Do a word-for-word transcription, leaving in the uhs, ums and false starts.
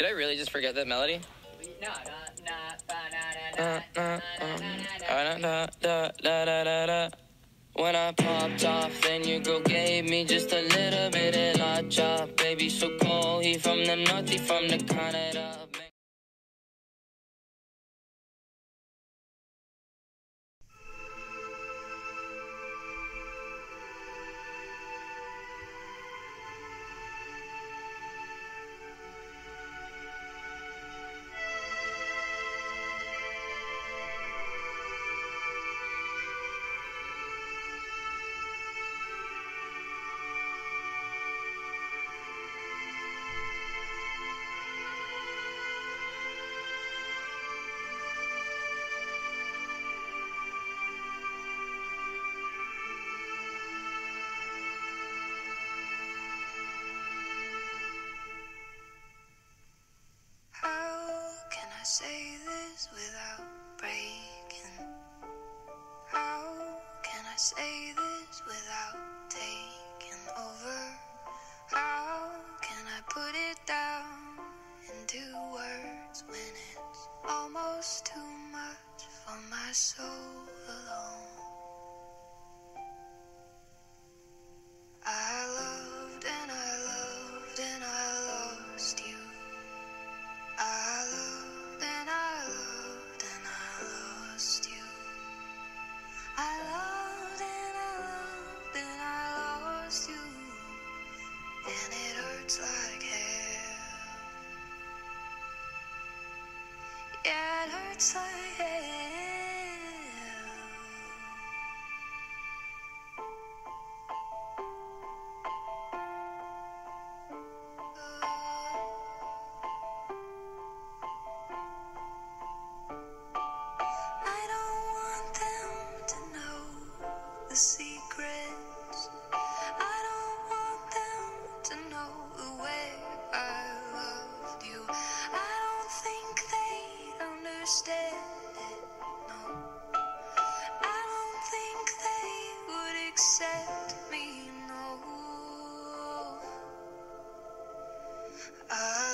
Did I really just forget that melody? No, no, no, Uh, uh, uh, uh, da, da, da, da, da, da. When I popped off, then your girl gave me just a little bit of la chop. Baby, so cold, he from the north, he from the Canada. Say this without breaking. How can I say this without taking over? How can I put it down into words when it's almost too much for my soul alone? I loved and I loved and I lost you. I loved and I loved and I lost you. I loved and I loved and I lost you. And it hurts like hell. Yeah, it hurts like hell. The secrets. I don't want them to know the way I loved you. I don't think they'd understand it, no. I don't think they would accept me, no. I